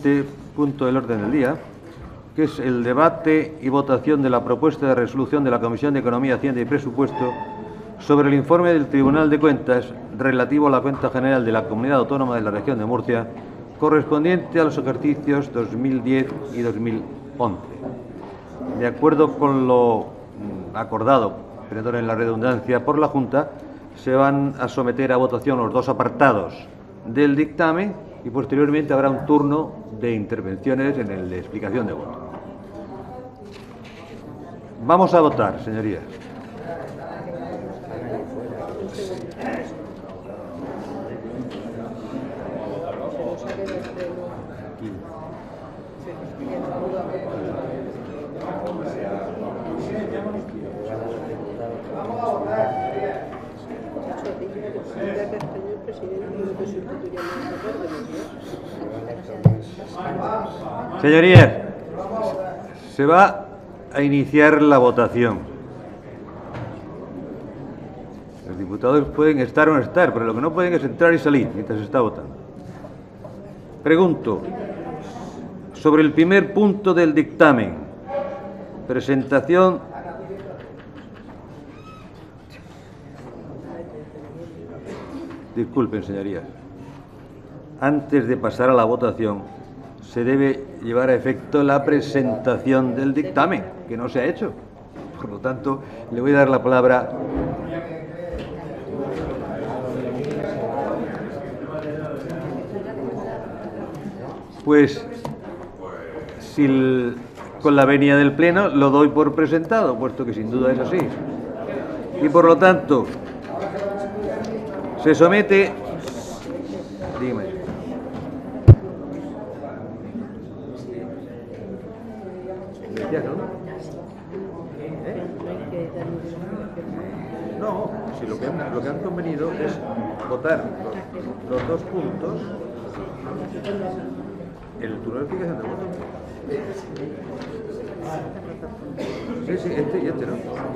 siguiente punto del orden del día, que es el debate y votación de la propuesta de resolución de la Comisión de Economía, Hacienda y Presupuesto sobre el informe del Tribunal de Cuentas relativo a la cuenta general de la Comunidad Autónoma de la Región de Murcia, correspondiente a los ejercicios 2010 y 2011. De acuerdo con lo acordado, perdón en la redundancia, por la Junta, se van a someter a votación los dos apartados del dictamen y posteriormente habrá un turno de intervenciones en el de explicación de voto. Vamos a votar, señorías. Señorías, se va a iniciar la votación. Los diputados pueden estar o no estar, pero lo que no pueden es entrar y salir mientras se está votando. Pregunto sobre el primer punto del dictamen. Presentación. Disculpen, señorías. Antes de pasar a la votación, se debe llevar a efecto la presentación del dictamen, que no se ha hecho. Por lo tanto, le voy a dar la palabra. Pues, con la venia del Pleno, lo doy por presentado, puesto que sin duda es así. Y por lo tanto, se somete. Dígame. No, si lo que han convenido es votar los dos puntos en el turno de explicación de voto. Sí, este y este no.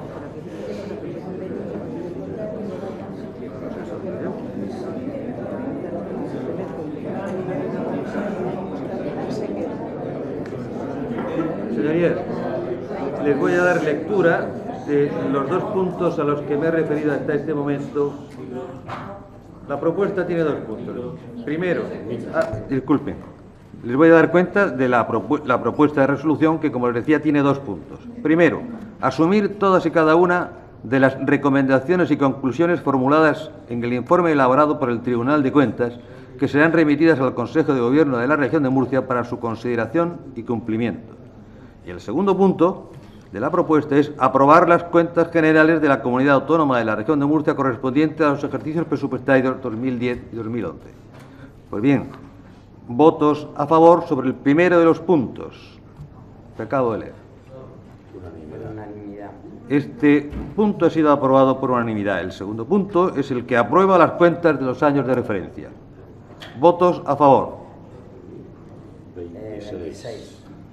Señorías, les voy a dar lectura de los dos puntos a los que me he referido hasta este momento. La propuesta tiene dos puntos. Primero, disculpen, les voy a dar cuenta de la propuesta de resolución que, como les decía, tiene dos puntos. Primero, asumir todas y cada una de las recomendaciones y conclusiones formuladas en el informe elaborado por el Tribunal de Cuentas, que serán remitidas al Consejo de Gobierno de la Región de Murcia para su consideración y cumplimiento. Y el segundo punto de la propuesta es aprobar las cuentas generales de la Comunidad Autónoma de la Región de Murcia correspondientes a los ejercicios presupuestarios 2010 y 2011. Pues bien, votos a favor sobre el primero de los puntos que acabo de leer. Este punto ha sido aprobado por unanimidad. El segundo punto es el que aprueba las cuentas de los años de referencia. Votos a favor. 26.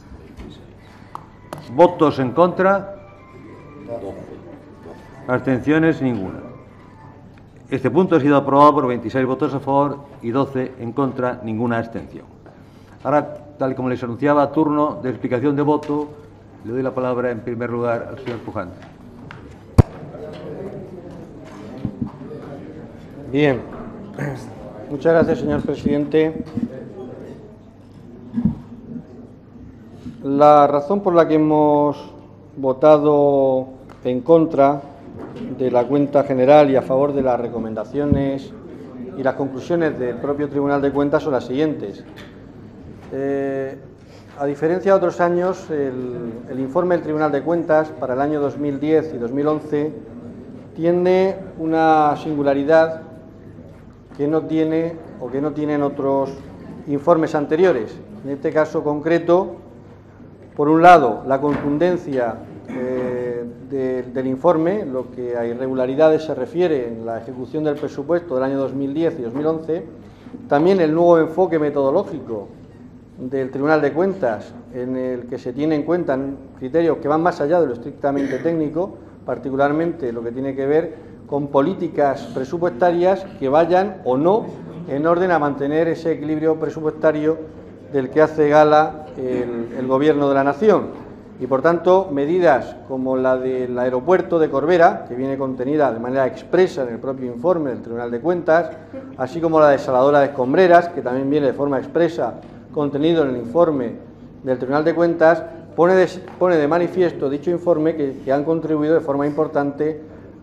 Votos en contra. 12. Abstenciones ninguna. Este punto ha sido aprobado por 26 votos a favor y 12 en contra, ninguna abstención. Ahora, tal y como les anunciaba, turno de explicación de voto. Le doy la palabra en primer lugar al señor Pujante. Bien. Muchas gracias, señor presidente. La razón por la que hemos votado en contra de la cuenta general y a favor de las recomendaciones y las conclusiones del propio Tribunal de Cuentas son las siguientes. A diferencia de otros años, el informe del Tribunal de Cuentas para el año 2010 y 2011 tiene una singularidad que no tiene o que no tienen otros informes anteriores. En este caso concreto, por un lado, la contundencia del informe, lo que a irregularidades se refiere en la ejecución del presupuesto del año 2010 y 2011, también el nuevo enfoque metodológico del Tribunal de Cuentas, en el que se tiene en cuenta criterios que van más allá de lo estrictamente técnico, particularmente lo que tiene que ver con políticas presupuestarias que vayan o no en orden a mantener ese equilibrio presupuestario del que hace gala el Gobierno de la Nación. Y, por tanto, medidas como la del aeropuerto de Corbera, que viene contenida de manera expresa en el propio informe del Tribunal de Cuentas, así como la desaladora de Escombreras, que también viene de forma expresa contenido en el informe del Tribunal de Cuentas, pone de manifiesto dicho informe que han contribuido de forma importante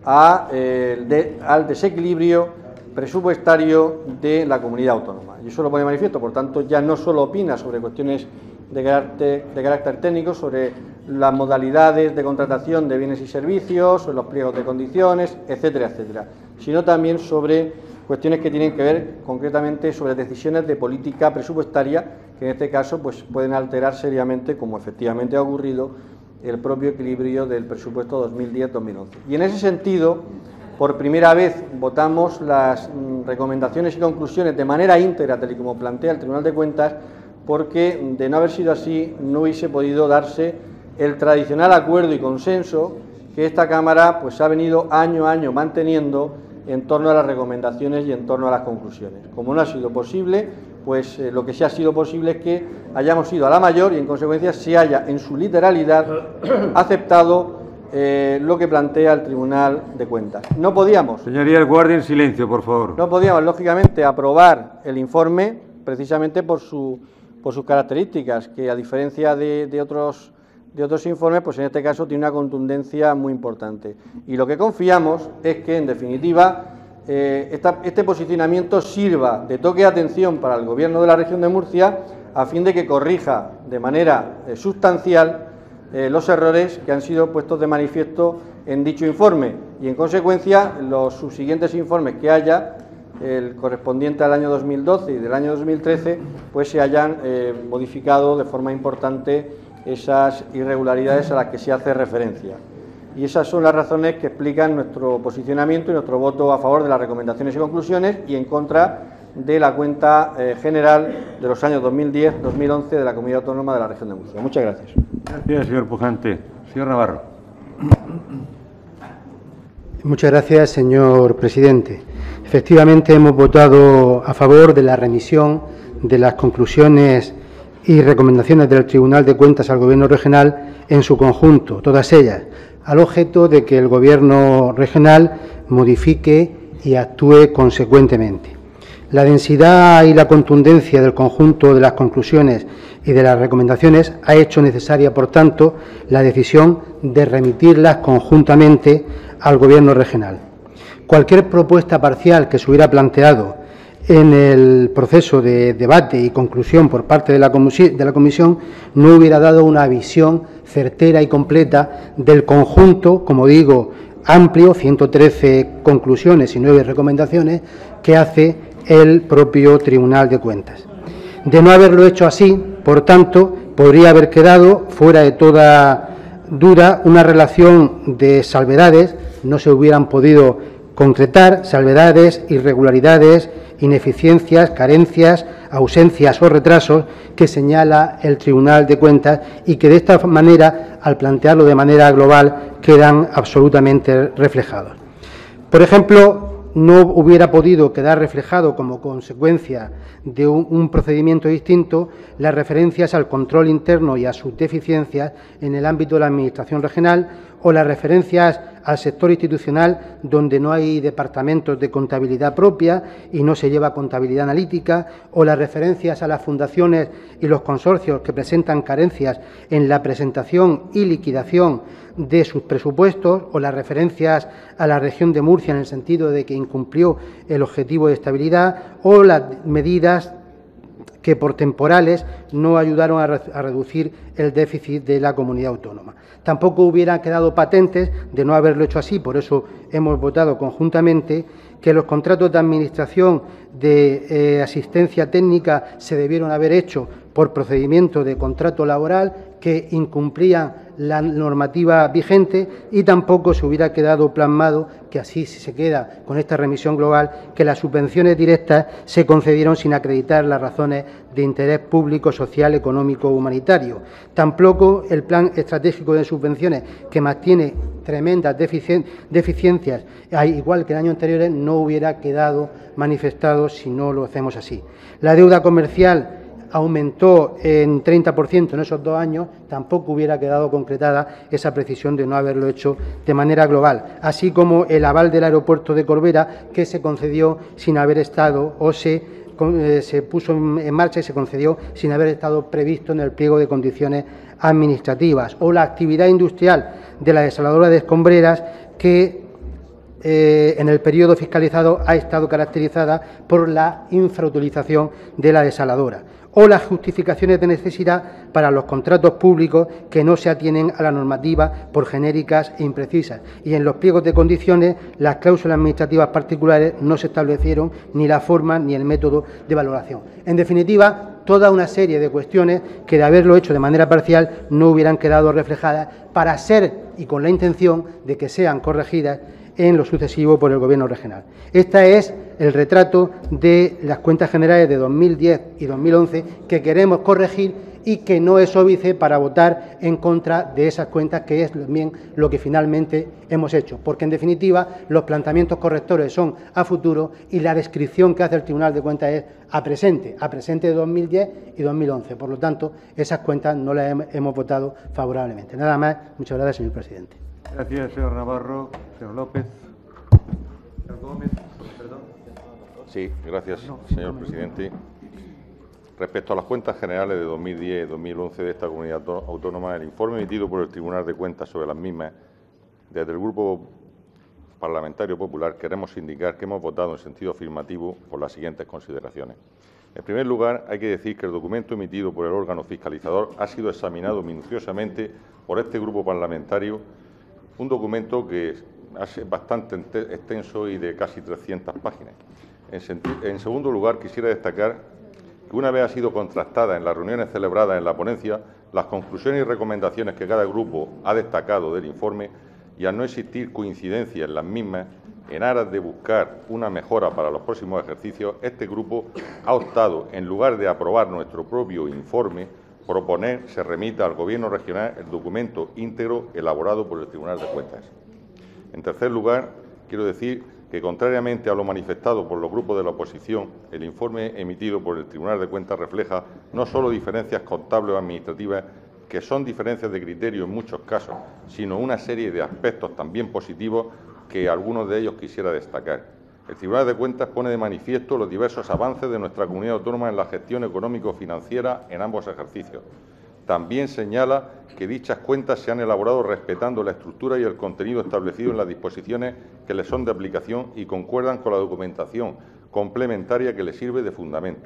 al desequilibrio presupuestario de la comunidad autónoma. Y eso lo pone de manifiesto, por tanto, ya no solo opina sobre cuestiones de carácter técnico, sobre las modalidades de contratación de bienes y servicios, sobre los pliegos de condiciones, etcétera, etcétera, sino también sobre cuestiones que tienen que ver concretamente sobre decisiones de política presupuestaria, que en este caso pues pueden alterar seriamente, como efectivamente ha ocurrido, el propio equilibrio del presupuesto 2010-2011. Y en ese sentido, por primera vez votamos las recomendaciones y conclusiones de manera íntegra, tal y como plantea el Tribunal de Cuentas, porque de no haber sido así no hubiese podido darse el tradicional acuerdo y consenso que esta Cámara pues ha venido año a año manteniendo en torno a las recomendaciones y en torno a las conclusiones. Como no ha sido posible, pues lo que sí ha sido posible es que hayamos ido a la mayor y en consecuencia se haya en su literalidad aceptado lo que plantea el Tribunal de Cuentas. No podíamos. Señorías, guarden silencio, por favor. No podíamos, lógicamente, aprobar el informe precisamente por sus características, que a diferencia de otros informes, pues en este caso tiene una contundencia muy importante. Y lo que confiamos es que, en definitiva, este posicionamiento sirva de toque de atención para el Gobierno de la región de Murcia, a fin de que corrija de manera sustancial los errores que han sido puestos de manifiesto en dicho informe y, en consecuencia, los subsiguientes informes que haya, el correspondiente al año 2012 y del año 2013, pues se hayan modificado de forma importante esas irregularidades a las que se hace referencia. Y esas son las razones que explican nuestro posicionamiento y nuestro voto a favor de las recomendaciones y conclusiones y en contra de la cuenta general de los años 2010-2011 de la Comunidad Autónoma de la Región de Murcia. Muchas gracias. Gracias, señor Pujante. Señor Navarro. Muchas gracias, señor presidente. Efectivamente, hemos votado a favor de la remisión de las conclusiones y recomendaciones del Tribunal de Cuentas al Gobierno regional en su conjunto, todas ellas, al objeto de que el Gobierno regional modifique y actúe consecuentemente. La densidad y la contundencia del conjunto de las conclusiones y de las recomendaciones ha hecho necesaria, por tanto, la decisión de remitirlas conjuntamente al Gobierno regional. Cualquier propuesta parcial que se hubiera planteado en el proceso de debate y conclusión por parte de la Comisión no hubiera dado una visión certera y completa del conjunto, como digo, amplio, 113 conclusiones y 9 recomendaciones que hace el propio Tribunal de Cuentas. De no haberlo hecho así, por tanto, podría haber quedado fuera de toda duda una relación de salvedades, no se hubieran podido concretar salvedades, irregularidades, ineficiencias, carencias, ausencias o retrasos que señala el Tribunal de Cuentas y que de esta manera, al plantearlo de manera global, quedan absolutamente reflejados. Por ejemplo, no hubiera podido quedar reflejado como consecuencia de un procedimiento distinto las referencias al control interno y a sus deficiencias en el ámbito de la Administración regional o las referencias al sector institucional donde no hay departamentos de contabilidad propia y no se lleva contabilidad analítica, o las referencias a las fundaciones y los consorcios que presentan carencias en la presentación y liquidación de sus presupuestos, o las referencias a la región de Murcia en el sentido de que incumplió el objetivo de estabilidad, o las medidas que por temporales no ayudaron a reducir el déficit de la comunidad autónoma. Tampoco hubiera quedado patentes, de no haberlo hecho así, por eso hemos votado conjuntamente, que los contratos de administración de asistencia técnica se debieron haber hecho por procedimiento de contrato laboral que incumplían la normativa vigente, y tampoco se hubiera quedado plasmado, que así se queda con esta remisión global, que las subvenciones directas se concedieron sin acreditar las razones de interés público, social, económico o humanitario. Tampoco el plan estratégico de subvenciones, que mantiene tremendas deficiencias, igual que el año anterior, no hubiera quedado manifestado si no lo hacemos así. La deuda comercial aumentó en 30% en esos 2 años, tampoco hubiera quedado concretada esa precisión de no haberlo hecho de manera global, así como el aval del aeropuerto de Corbera, que se concedió sin haber estado o se puso en marcha y se concedió sin haber estado previsto en el pliego de condiciones administrativas, o la actividad industrial de la desaladora de Escombreras, que en el periodo fiscalizado ha estado caracterizada por la infrautilización de la desaladora, o las justificaciones de necesidad para los contratos públicos que no se atienen a la normativa por genéricas e imprecisas. Y en los pliegos de condiciones, las cláusulas administrativas particulares no se establecieron ni la forma ni el método de valoración. En definitiva, toda una serie de cuestiones que, de haberlo hecho de manera parcial, no hubieran quedado reflejadas para ser, y con la intención de que sean corregidas en lo sucesivo por el Gobierno regional. Este es el retrato de las cuentas generales de 2010 y 2011 que queremos corregir y que no es óbice para votar en contra de esas cuentas, que es también lo que finalmente hemos hecho, porque en definitiva los planteamientos correctores son a futuro y la descripción que hace el Tribunal de Cuentas es a presente de 2010 y 2011. Por lo tanto, esas cuentas no las hemos votado favorablemente. Nada más. Muchas gracias, señor presidente. Gracias, señor Navarro. Señor López. Señor Gómez, perdón. Sí, gracias, señor presidente. Respecto a las cuentas generales de 2010 y 2011 de esta comunidad autónoma, el informe emitido por el Tribunal de Cuentas sobre las mismas, desde el Grupo Parlamentario Popular, queremos indicar que hemos votado en sentido afirmativo por las siguientes consideraciones. En primer lugar, hay que decir que el documento emitido por el órgano fiscalizador ha sido examinado minuciosamente por este grupo parlamentario, un documento que es bastante extenso y de casi 300 páginas. En segundo lugar, quisiera destacar que, una vez ha sido contrastada en las reuniones celebradas en la ponencia, las conclusiones y recomendaciones que cada grupo ha destacado del informe, y al no existir coincidencia en las mismas, en aras de buscar una mejora para los próximos ejercicios, este grupo ha optado, en lugar de aprobar nuestro propio informe, proponer se remita al Gobierno regional el documento íntegro elaborado por el Tribunal de Cuentas. En tercer lugar, quiero decir que, contrariamente a lo manifestado por los grupos de la oposición, el informe emitido por el Tribunal de Cuentas refleja no solo diferencias contables o administrativas, que son diferencias de criterio en muchos casos, sino una serie de aspectos también positivos que algunos de ellos quisiera destacar. El Tribunal de Cuentas pone de manifiesto los diversos avances de nuestra comunidad autónoma en la gestión económico-financiera en ambos ejercicios. También señala que dichas cuentas se han elaborado respetando la estructura y el contenido establecido en las disposiciones que les son de aplicación y concuerdan con la documentación complementaria que les sirve de fundamento.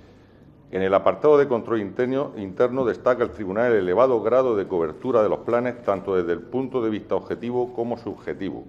En el apartado de control interno destaca el Tribunal el elevado grado de cobertura de los planes, tanto desde el punto de vista objetivo como subjetivo.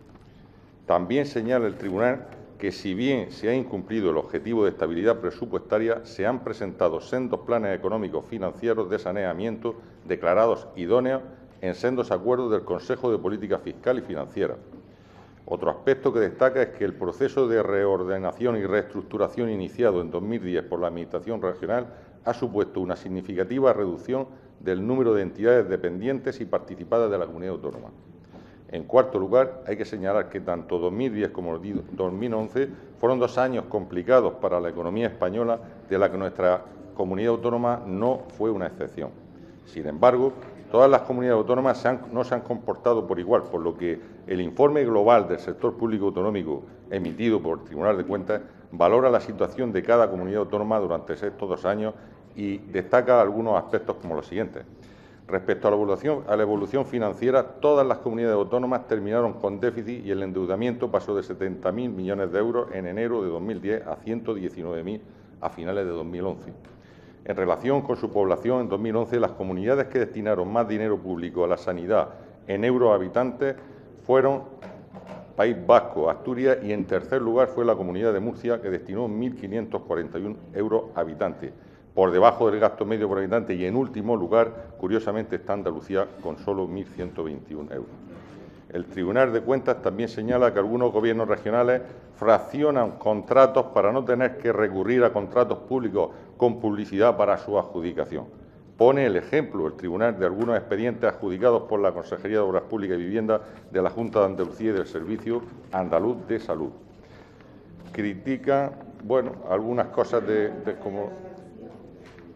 También señala el Tribunal que, si bien se ha incumplido el objetivo de estabilidad presupuestaria, se han presentado sendos planes económicos financieros de saneamiento declarados idóneos en sendos acuerdos del Consejo de Política Fiscal y Financiera. Otro aspecto que destaca es que el proceso de reordenación y reestructuración iniciado en 2010 por la Administración regional ha supuesto una significativa reducción del número de entidades dependientes y participadas de la comunidad autónoma. En cuarto lugar, hay que señalar que tanto 2010 como 2011 fueron 2 años complicados para la economía española, de la que nuestra comunidad autónoma no fue una excepción. Sin embargo, todas las comunidades autónomas no se han comportado por igual, por lo que el informe global del sector público autonómico emitido por el Tribunal de Cuentas valora la situación de cada comunidad autónoma durante estos 2 años y destaca algunos aspectos como los siguientes. Respecto a la evolución financiera, todas las comunidades autónomas terminaron con déficit y el endeudamiento pasó de 70.000 millones de euros en enero de 2010 a 119.000 a finales de 2011. En relación con su población, en 2011 las comunidades que destinaron más dinero público a la sanidad en euros habitantes fueron País Vasco, Asturias, y en tercer lugar fue la Comunidad de Murcia, que destinó 1.541 euros habitantes, por debajo del gasto medio por habitante, y en último lugar, curiosamente, está Andalucía con solo 1.121 euros. El Tribunal de Cuentas también señala que algunos gobiernos regionales fraccionan contratos para no tener que recurrir a contratos públicos con publicidad para su adjudicación. Pone el ejemplo el Tribunal de algunos expedientes adjudicados por la Consejería de Obras Públicas y Vivienda de la Junta de Andalucía y del Servicio Andaluz de Salud. Critica, algunas cosas como...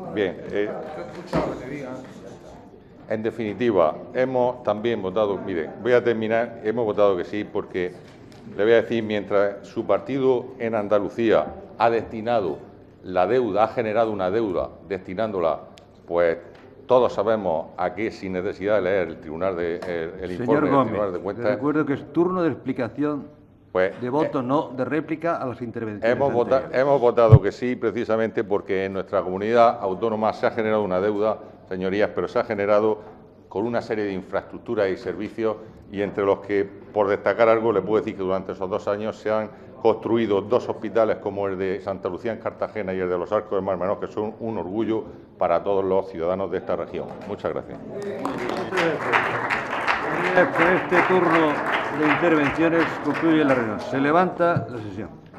Bien. En definitiva, hemos también votado, mire, voy a terminar, hemos votado que sí porque, le voy a decir, mientras su partido en Andalucía ha destinado la deuda, ha generado una deuda destinándola, pues todos sabemos a qué, sin necesidad de leer el Tribunal el informe del Tribunal de Cuentas. Le recuerdo que es turno de explicación de voto, no de réplica a las intervenciones. Hemos votado que sí, precisamente porque en nuestra comunidad autónoma se ha generado una deuda, señorías, pero se ha generado con una serie de infraestructuras y servicios, y entre los que, por destacar algo, le puedo decir que durante esos 2 años se han construido 2 hospitales como el de Santa Lucía en Cartagena y el de los Arcos de Mar Menor, que son un orgullo para todos los ciudadanos de esta región. Muchas gracias. Con este turno de intervenciones concluye la reunión. Se levanta la sesión.